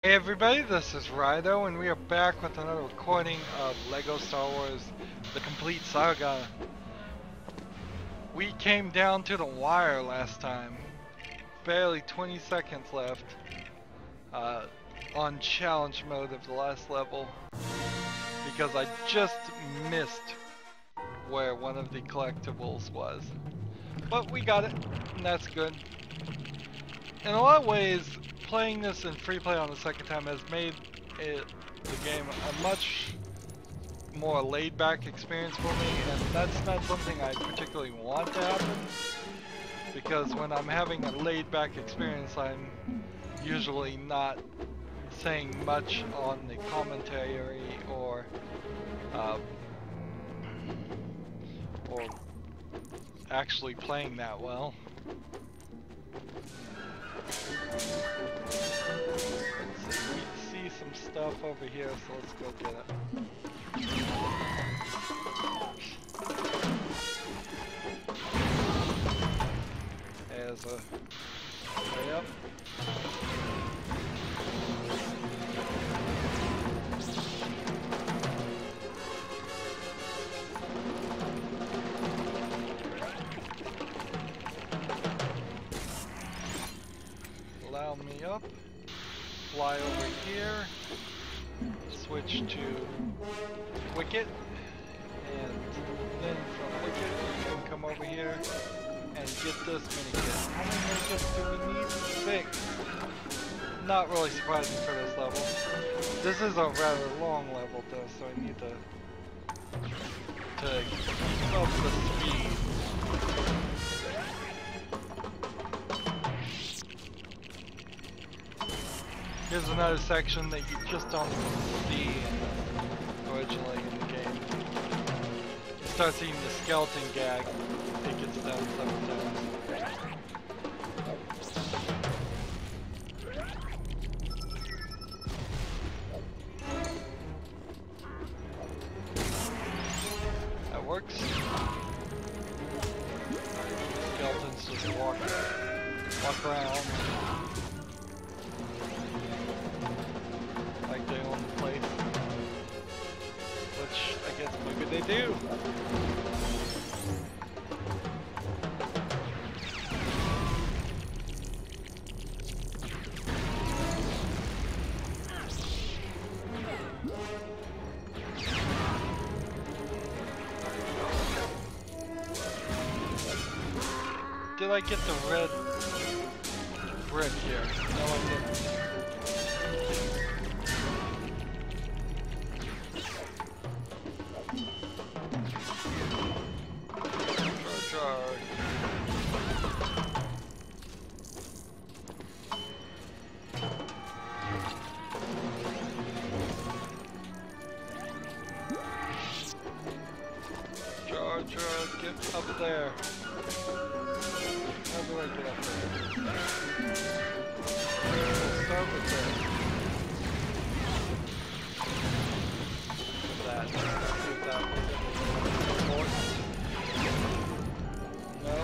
Hey everybody, this is Rido, and we are back with another recording of LEGO Star Wars The Complete Saga. We came down to the wire last time. Barely 20 seconds left on challenge mode of the last level, because I just missed where one of the collectibles was. But we got it, and that's good. In a lot of ways, playing this in free play on the second time has made the game a much more laid-back experience for me, and that's not something I particularly want to happen, because when I'm having a laid-back experience, I'm usually not saying much on the commentary or actually playing that well. Let's see, we see some stuff over here, so let's go get it. There's a way up. Allow me up. Fly over here. Switch to Wicket, and then from Wicket we can come over here and get this minikit. How many minikits do we need? 6. Not really surprising for this level. This is a rather long level though, so I need to keep up the speed. Here's another section that you just don't see originally in the game. You start seeing the skeleton gag. It gets done several times. That works. Skeletons just walk around like they own the place, which I guess maybe they do. Did I get the red brick here? No, I didn't. Jar Jar, get up there. How do I get up there? We'll start with this. That. See if that was important. No.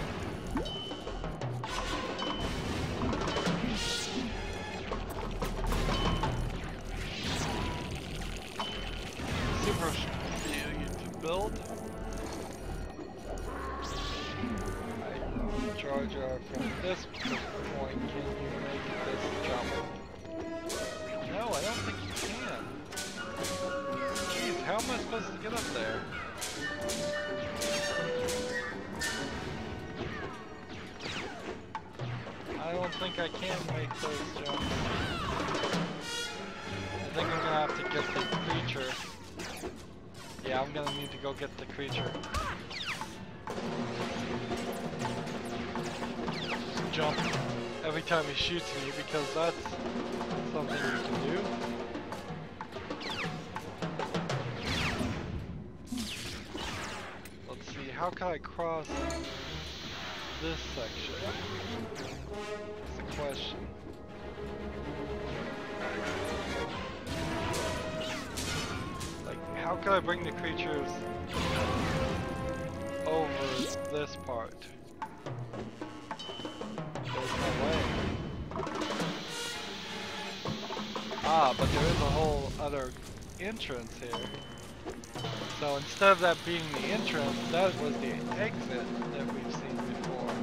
Super easy to build. Jar Jar, from this point, can you make this jump? No, I don't think you can. Jeez, how am I supposed to get up there? I don't think I can make those jumps. I think I'm gonna have to get the creature. Yeah, I'm gonna need to go get the creature. Jump every time he shoots me, because that's something you can do. Let's see, how can I cross this section? That's the question. Like, how can I bring the creatures over this part? There's no way. Ah, but there is a whole other entrance here. So instead of that being the entrance, that was the exit that we've seen before.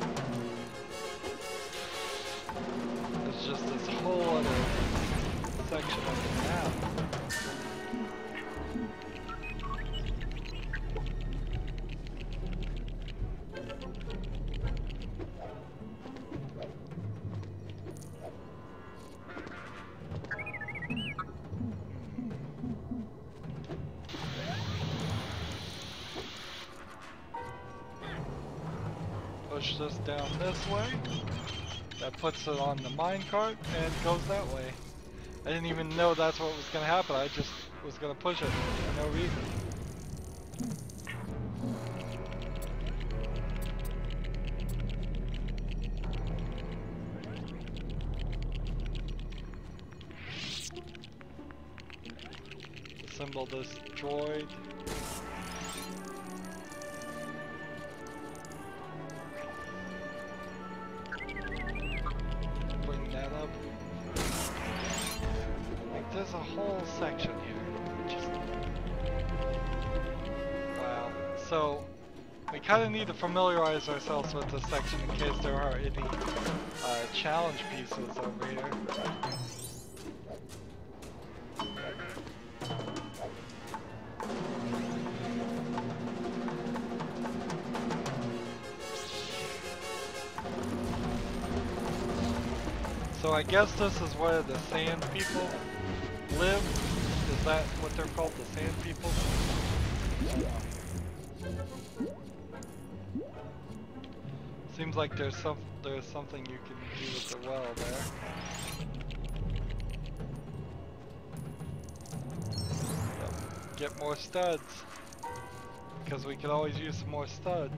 There's just this whole other section of the map. Push this down this way. That puts it on the minecart and goes that way. I didn't even know that's what was going to happen. I just was going to push it for no reason. Assemble this droid. There's a whole section here. Just... wow. So we kind of need to familiarize ourselves with this section in case there are any challenge pieces over here. So I guess this is where the sand people live? Is that what they're called, the sand people? Seems like there's something you can do with the well there. Yep. Get more studs, because we could always use some more studs.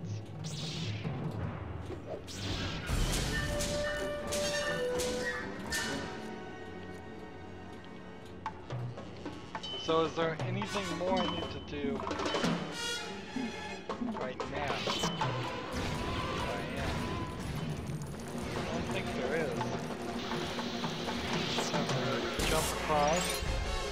So is there anything more I need to do right now? I don't think there is. Just have to jump across.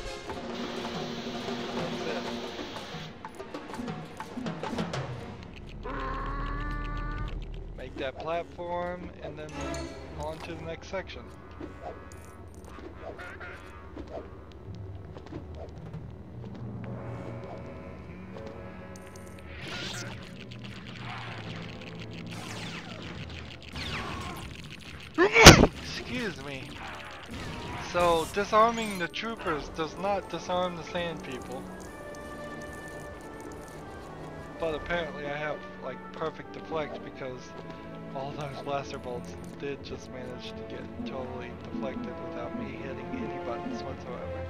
That's it. Make that platform and then on to the next section. Excuse me. So, disarming the troopers does not disarm the sand people. But apparently I have, like, perfect deflect because all those blaster bolts did just manage to get totally deflected without me hitting any buttons whatsoever.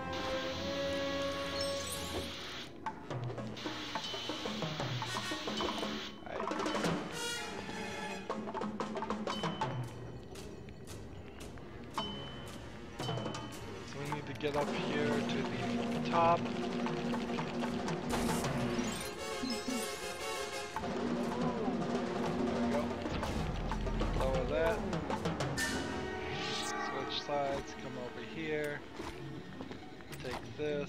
Get up here to the top. There we go. Lower that. Switch sides, come over here. Take this.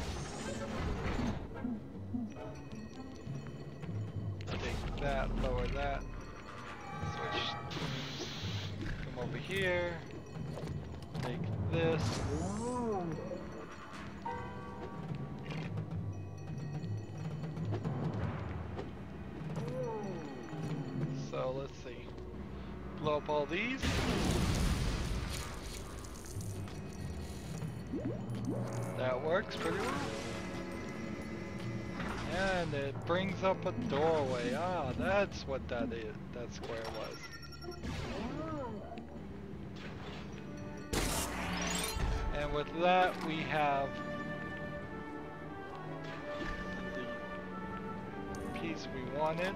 Take that, lower that. Switch. Come over here. Take this. So let's see. Blow up all these. That works pretty well. And it brings up a doorway. Ah, that's what that is. That square was. And with that, we have the piece we wanted.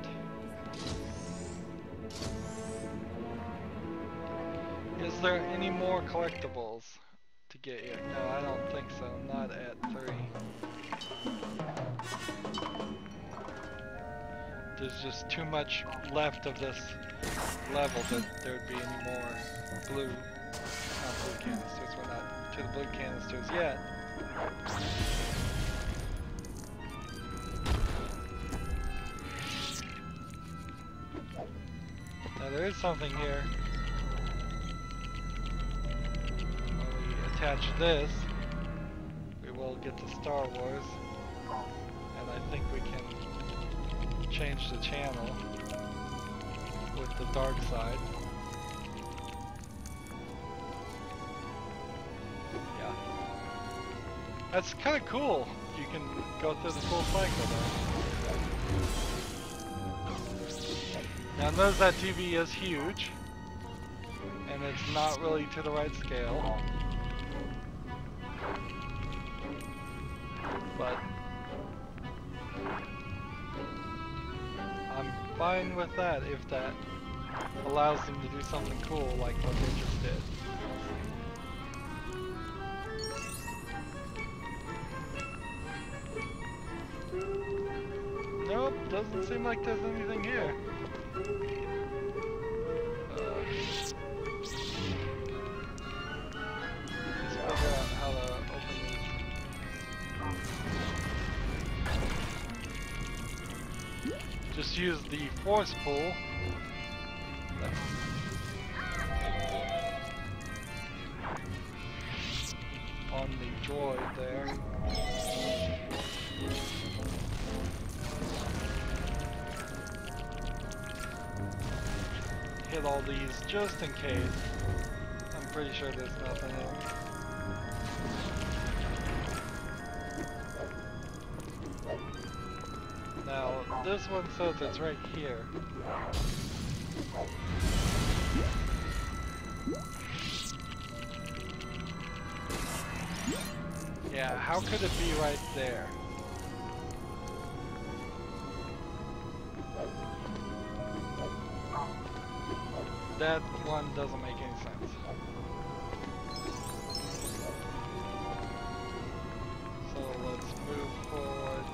Is there any more collectibles to get here? No, I don't think so. Not at 3. There's just too much left of this level that there'd be any more blue canisters. We're not to the blue canisters yet. Now there is something here. When we attach this, we will get to Star Wars. And I think we can change the channel with the dark side. Yeah. That's kind of cool. You can go through the full cycle there. Now notice that TV is huge. And it's not really to the right scale. But I'm fine with that if that allows them to do something cool like what they just did. Nope, doesn't seem like there's anything here. Let's figure out how to open these. Just use the force pull. On the droid there. Hit all these just in case. I'm pretty sure there's nothing else. Now, this one says it's right here. Yeah, how could it be right there? That one doesn't make any sense. So let's move forward.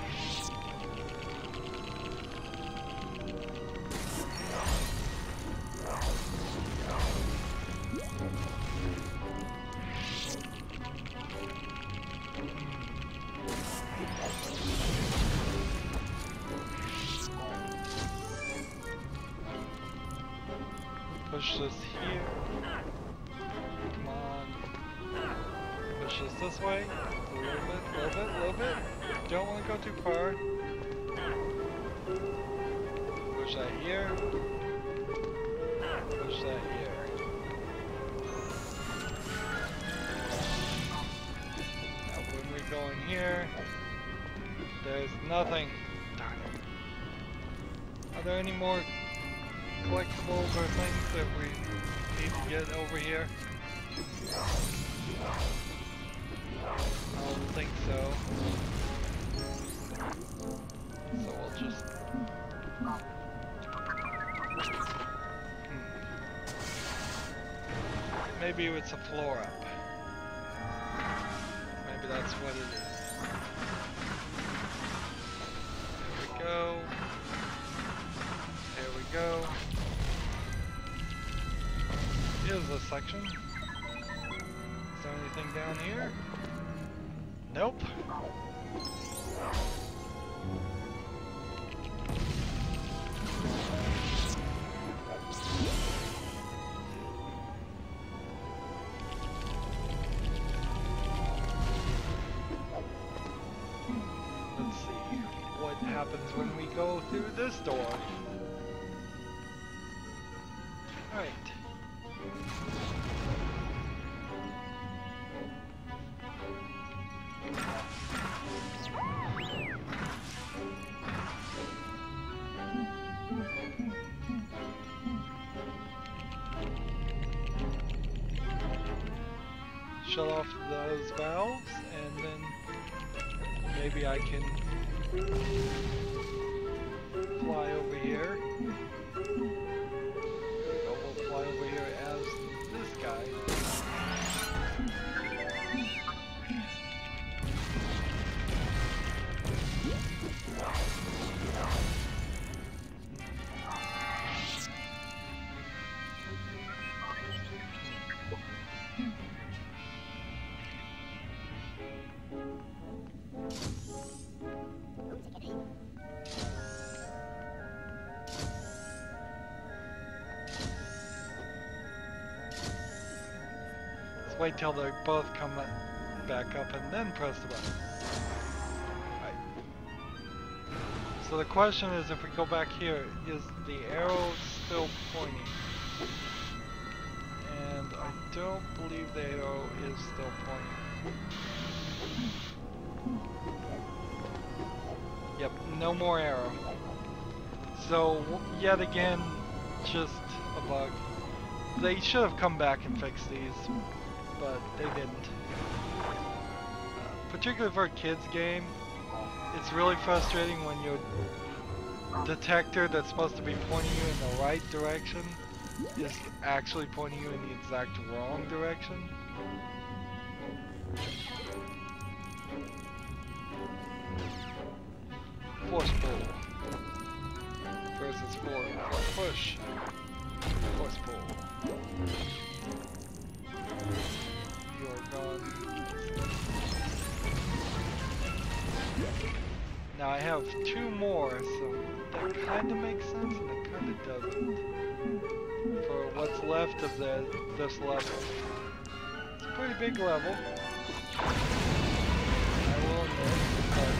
Push this here. Come on. Push this way. A little bit. Don't want to go too far. Push that here. Push that here. Now when we go in here, there's nothing. Darn it. Are there any more collectibles or things that we need to get over here? I don't think so. So we'll just... Maybe it's a floor up. Maybe that's what it is. There we go. There we go. Here's a section. Is there anything down here? Nope. Let's see what happens when we go through this door. Alright. Shut off those valves, and then maybe I can fly over here. Oh, we'll fly over here as this guy. wait till they both come back up and then press the button. Right. So the question is, if we go back here, is the arrow still pointing? And I don't believe the arrow is still pointing. Yep, no more arrow. So, yet again, just a bug. They should have come back and fixed these, but they didn't. Particularly for a kids game, it's really frustrating when your detector that's supposed to be pointing you in the right direction is actually pointing you in the exact wrong direction. Force pull versus force push. Force pull. You're gone. Now I have two more, so that kind of makes sense and it kind of doesn't. For what's left of this level. It's a pretty big level. I will admit, but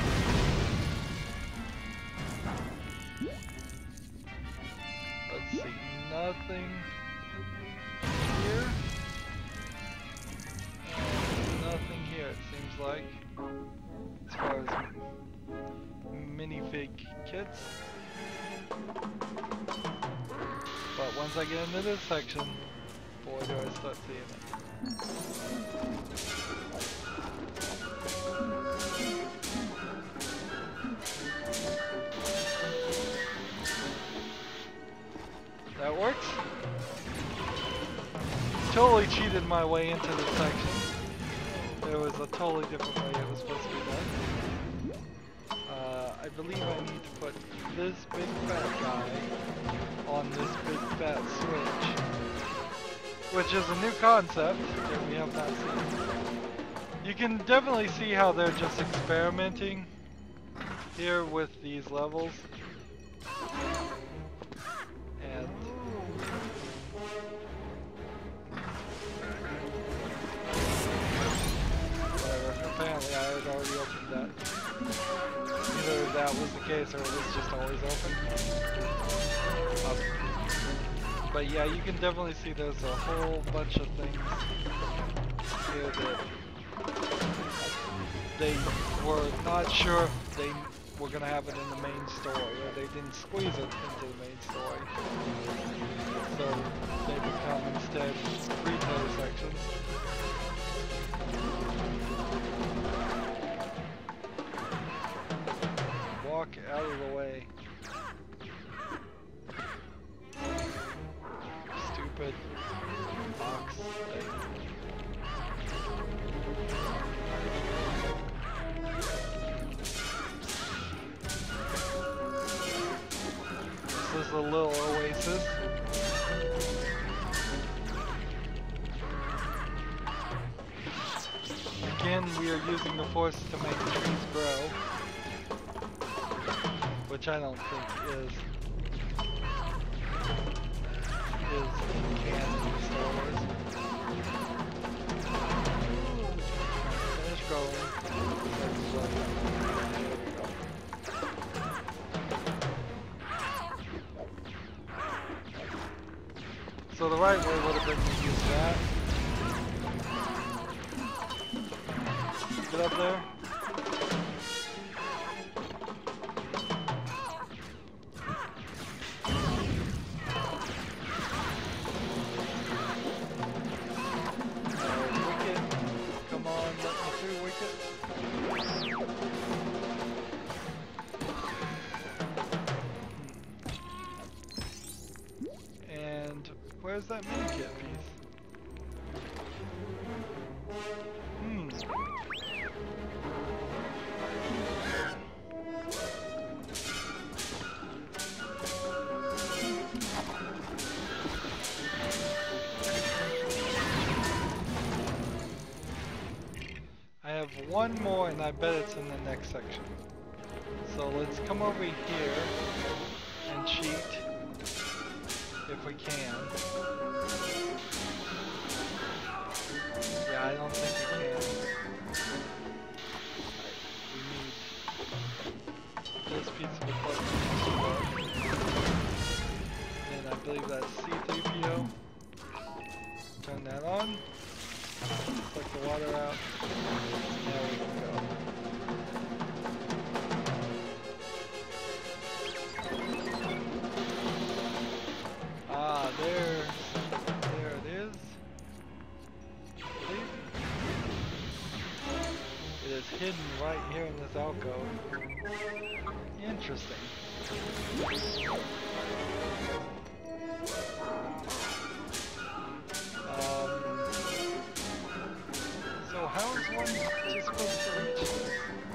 let's see, nothing here. And nothing here, it seems like. As far as minifig kits. But once I get into this section, boy do I start seeing it. That works. Totally cheated my way into this section. There was a totally different way it was supposed to be done. I believe I need to put this big fat guy on this big fat switch, which is a new concept that we have not seen. You can definitely see how they're just experimenting here with these levels. And whatever, apparently I had already opened that. Either that was the case or it was just always open. But yeah, you can definitely see there's a whole bunch of things here that they were not sure if they were going to have it in the main story, or they didn't squeeze it into the main story. So they become instead free-play sections. Walk out of the way. Stupid box thing. This is a little oasis. Again, we are using the force to make trees grow, which I don't think is in canon in Star Wars. Finish growing. There we go. So the right way would have been to use that. Get up there. Wicket. Come on, let me through, Wicket. And where's that mini kit piece? I have one more, and I bet it's in the next section. So let's come over here and cheat if we can. Yeah, I don't think we can. We need this piece of equipment to work. And I believe that's C3PO. Turn that on. Suck the water out. Now we can go. Ah, there it is. It is hidden right here in this alcove. Interesting. So how is one just supposed to reach this?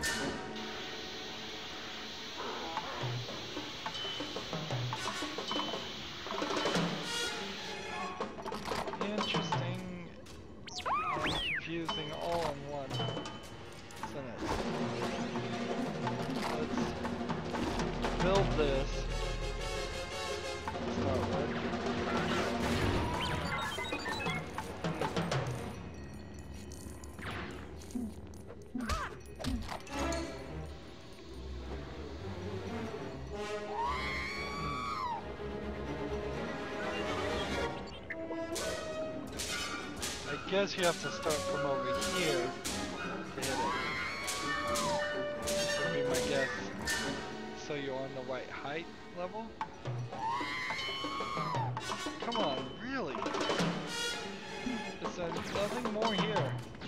Interesting and confusing all in one, isn't it? Let's build this. Start with. I guess you have to start from over here to hit it. Would be my guess. So you're on the right height level? Come on, really? Is there nothing more here?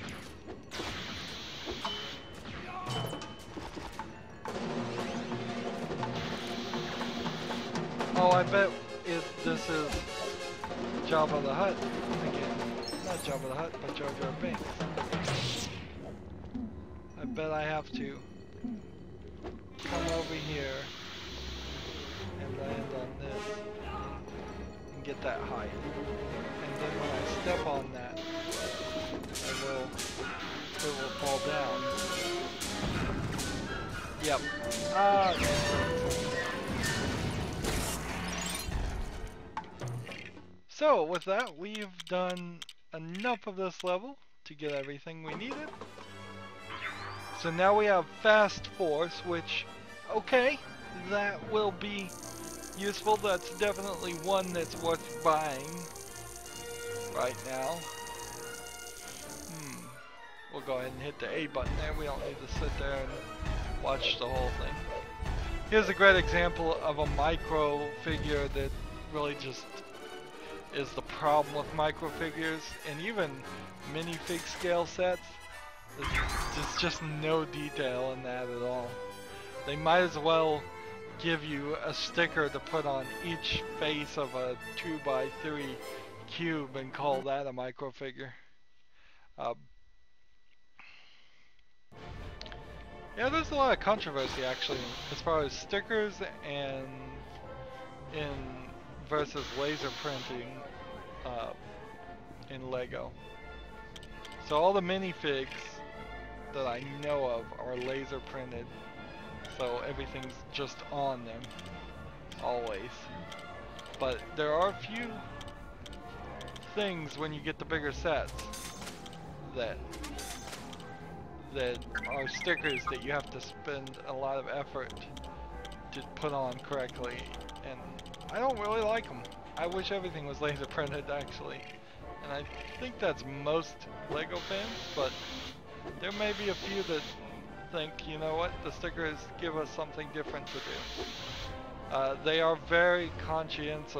Oh, I bet this is Jabba the Hutt again. Not Jabba the Hutt, but Jar Jar Binks. I bet I have to come over here and land on this and get that height. And then when I step on that, it will fall down. Yep. So with that, we've done enough of this level to get everything we needed. So now we have Fast Force, which, okay, that will be useful. That's definitely one that's worth buying right now. We'll go ahead and hit the A button there. We don't need to sit there and watch the whole thing. Here's a great example of a micro figure that really just is the problem with micro figures and even minifig scale sets. There's just no detail in that at all. They might as well give you a sticker to put on each face of a 2x3 cube and call that a micro figure. Yeah, there's a lot of controversy actually as far as stickers and versus laser printing in Lego. So all the minifigs that I know of are laser printed, so everything's just on them always. But there are a few things when you get the bigger sets that are stickers that you have to spend a lot of effort to put on correctly, and I don't really like them. I wish everything was laser printed actually, and I think that's most Lego fans, but there may be a few that think, you know what, the stickers give us something different to do. They are very conscientious,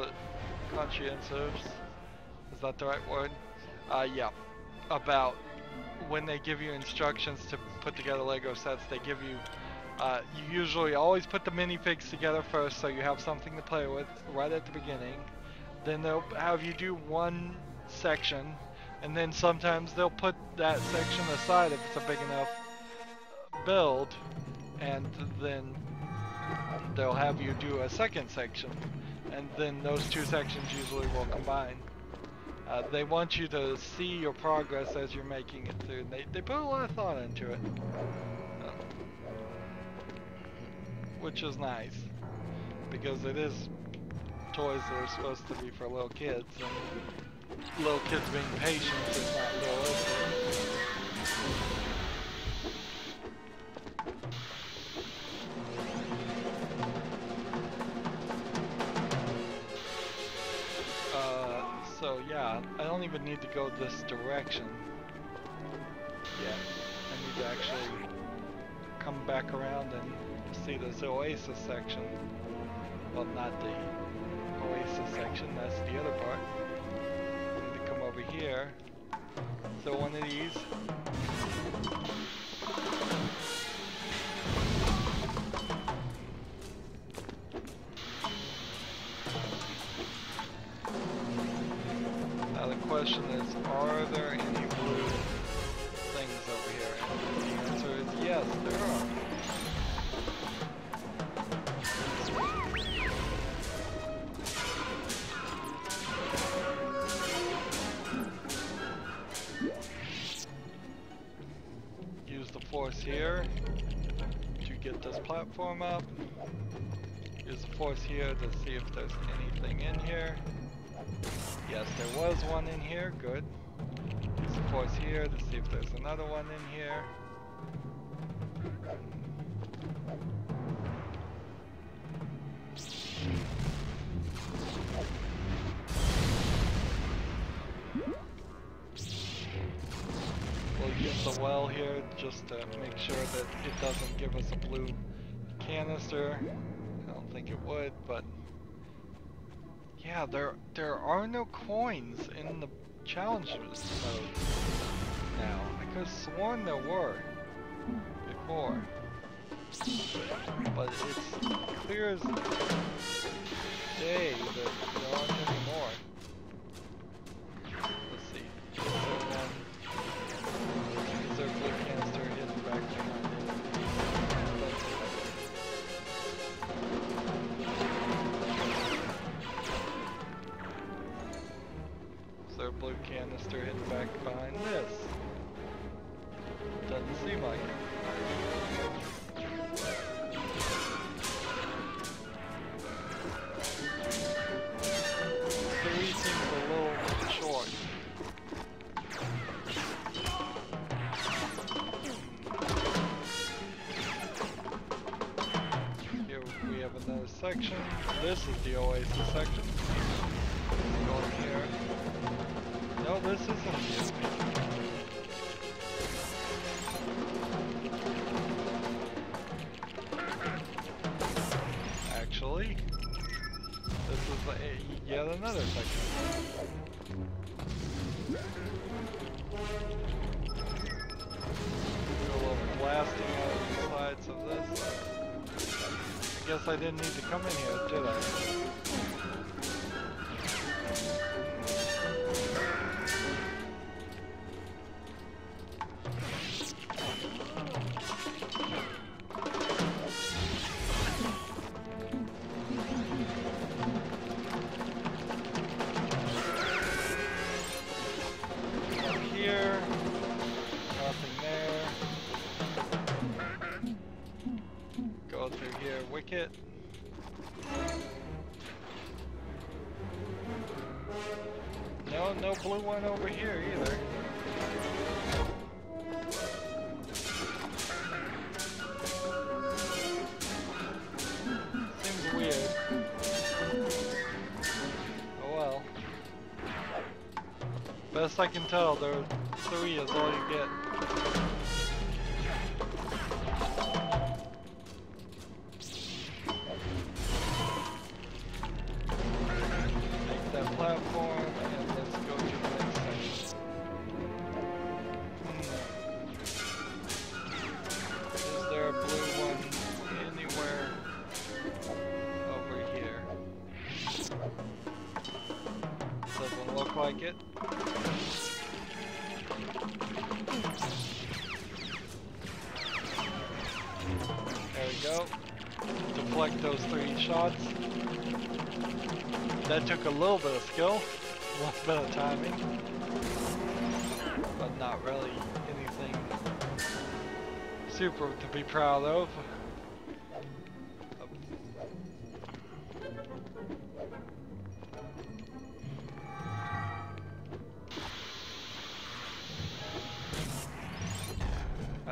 is that the right word? Yeah, about when they give you instructions to put together Lego sets. They give you, you usually always put the minifigs together first so you have something to play with right at the beginning. Then they'll have you do one section, and then sometimes they'll put that section aside if it's a big enough build, and then they'll have you do a second section, and then those two sections usually will combine. They want you to see your progress as you're making it through. They put a lot of thought into it, which is nice, because it is toys that are supposed to be for little kids, and Little kids being patient is not realistic. So yeah, I don't even need to go this direction yet. I need to actually come back around and see this Oasis section. Well, not the Oasis section, that's the other part. I need to come over here. So one of these. Now the question is, are there any blue things over here? And the answer is yes, there are. Use the force here to get this platform up. Use the force here to see if there's anything in here. Yes, there was one in here, good. Use the force here to see if there's another one in here. We'll use the well here just to make sure that it doesn't give us a blue canister. I don't think it would, but yeah, there are no coins in the challenge mode now. I could have sworn there were before, but it's clear as day that there aren't any more. Let's see. Is there a blue canister hidden back behind it? Is there a blue canister hidden back behind this? Doesn't seem like it. Three seems a little short. Here we have another section. This is the Oasis section. Go in here. No, this isn't the Actually, this is yet another section. Do a little blasting out of the sides of this. I guess I didn't need to come in here, did I? Wicket. No blue one over here either. Seems weird. Oh well. Best I can tell, there are 3 is all you get. Platform, and let's go to the next section. Is there a blue one anywhere over here? Doesn't look like it. There we go. Deflect those 3 shots. That took a little bit of skill, a little bit of timing, but not really anything super to be proud of.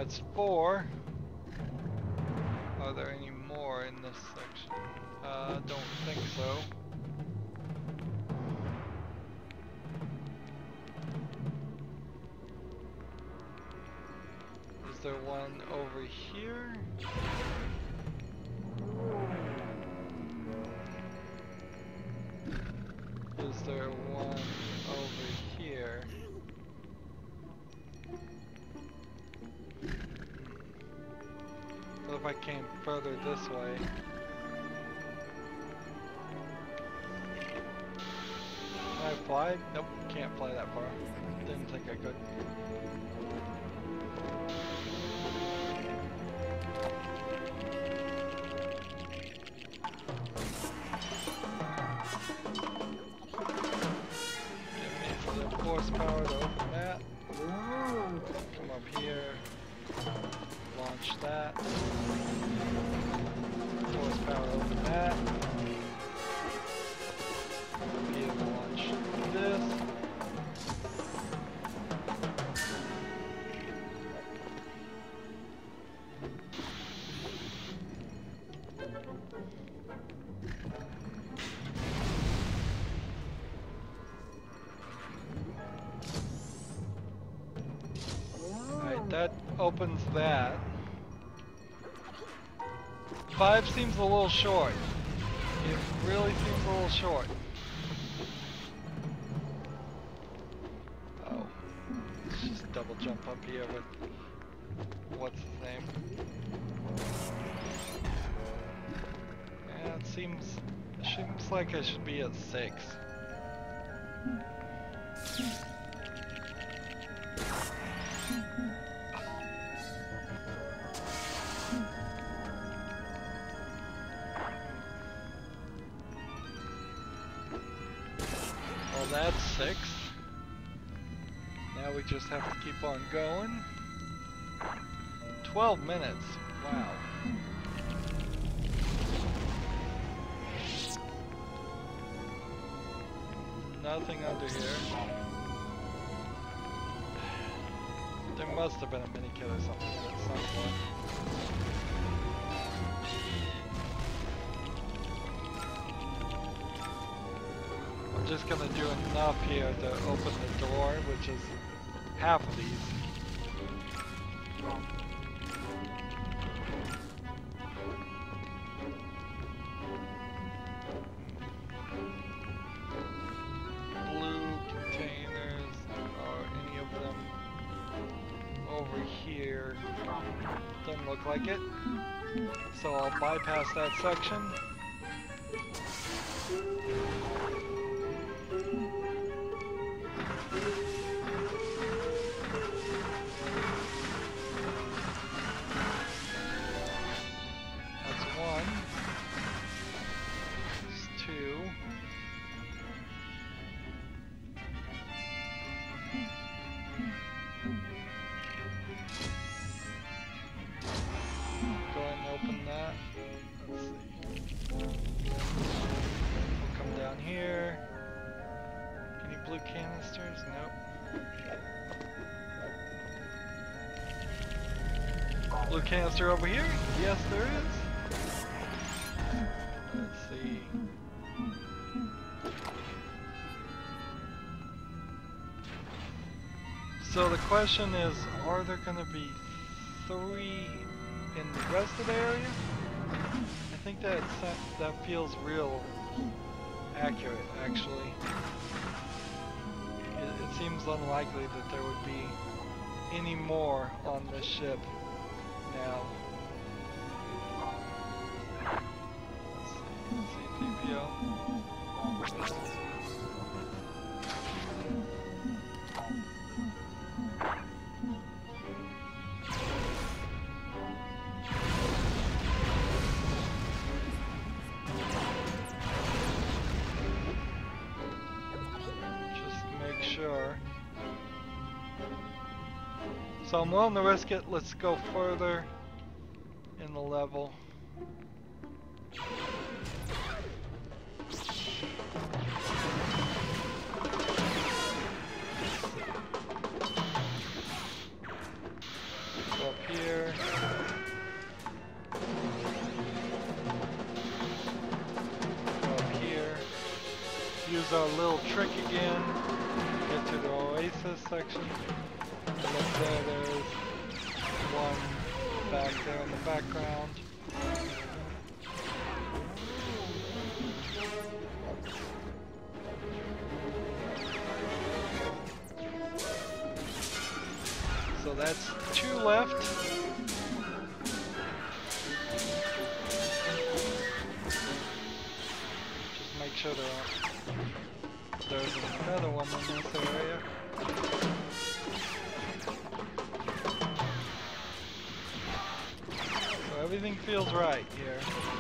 That's 4. Are there any more in this section? Don't think so. Is there one over here? Is there one over here? What if I came further this way? Can I fly? Nope, can't fly that far. Didn't think I could. Give me the horsepower to open that. Come up here. Launch that. Horsepower open that. Be able to launch this. Alright, that opens that. 5 seems a little short. It really seems a little short. Oh. Let's just double jump up here with what's his name? Yeah, it seems like I should be at 6. Well, that's 6. Now we just have to keep on going. 12 minutes. Wow. Nothing under here. There must have been a mini kit or something at some point. I'm just gonna do enough here to open the door, which is half of these. Blue containers, or any of them over here. Doesn't look like it. So I'll bypass that section. Canisters? Nope. Blue canister over here? Yes, there is. Let's see. So the question is, are there going to be 3 in the rest of the area? I think that feels real accurate, actually. It seems unlikely that there would be any more on this ship now. Let's see, CPO. So I'm willing to risk it. Let's go further in the level. Go up here. Go up here. Use our little trick again. Get to the Oasis section. And up there, there's one back there in the background. So that's 2 left. Just make sure there's another one in this area. So everything feels right here.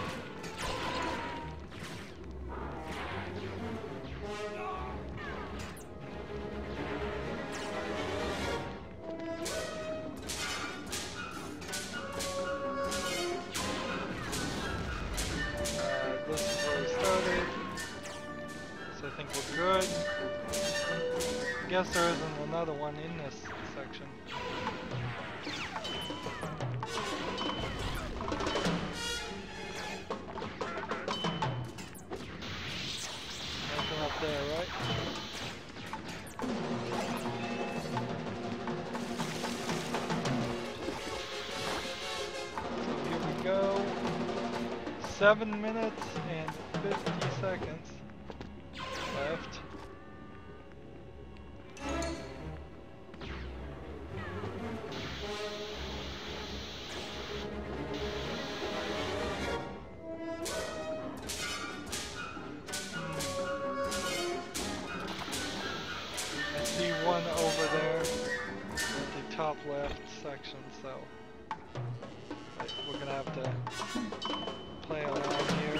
This is where we started. So I think we're good. I guess there isn't another one in this section. Nothing up there, right? So here we go. 7 minutes and 50 seconds left. I see one over there at the top left section, so we're gonna have to play around here.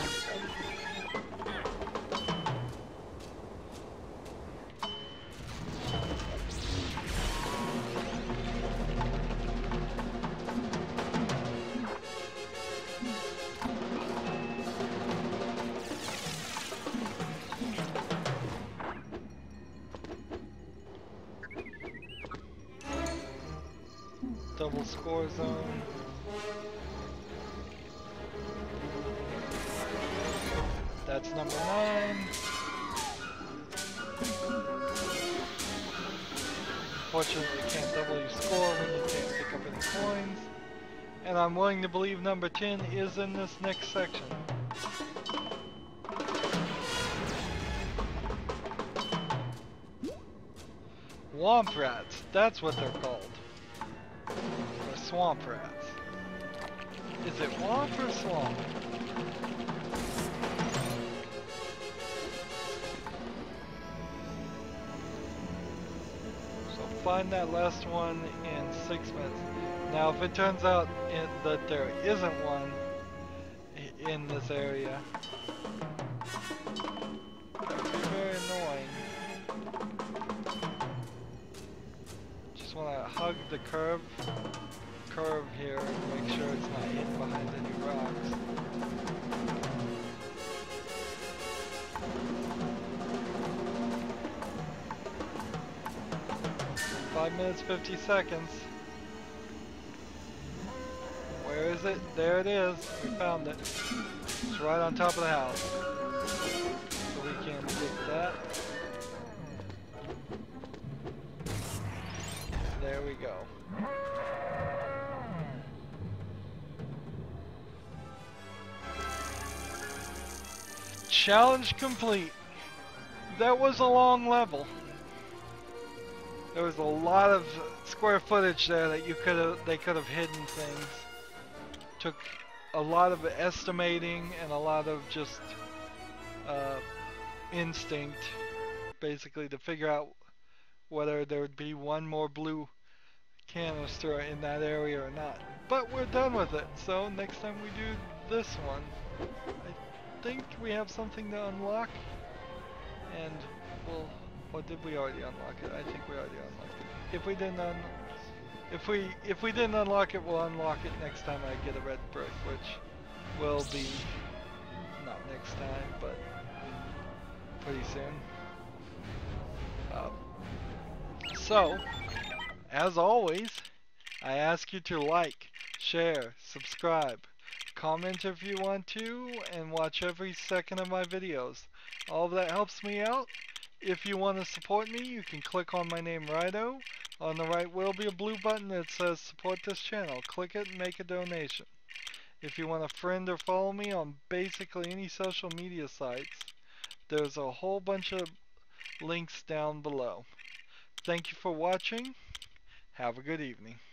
Double score zone. That's number 9. Unfortunately, you can't double your score when you can't pick up any coins. And I'm willing to believe number 10 is in this next section. Womp rats, that's what they're called. Or swamp rats. Is it womp or swamp? Find that last one in 6 minutes. Now if it turns out that there isn't one in this area, that would be very annoying. Just want to hug the curve here and make sure it's not hidden behind any rocks. 5 minutes, 50 seconds. Where is it? There it is. We found it. It's right on top of the house. So we can take that. There we go. Challenge complete. That was a long level. There was a lot of square footage there that they could have hidden things. Took a lot of estimating and a lot of just instinct, basically, to figure out whether there would be one more blue canister in that area or not. But we're done with it, so next time we do this one, I think we have something to unlock, and we'll... Or did we already unlock it? I think we already unlocked it. If we didn't unlock it, we'll unlock it next time I get a red brick, which will be not next time, but pretty soon. So, as always, I ask you to like, share, subscribe, comment if you want to, and watch every second of my videos. All of that helps me out. If you want to support me, you can click on my name, Rido. On the right will be a blue button that says support this channel. Click it and make a donation. If you want to friend or follow me on basically any social media sites, there's a whole bunch of links down below. Thank you for watching. Have a good evening.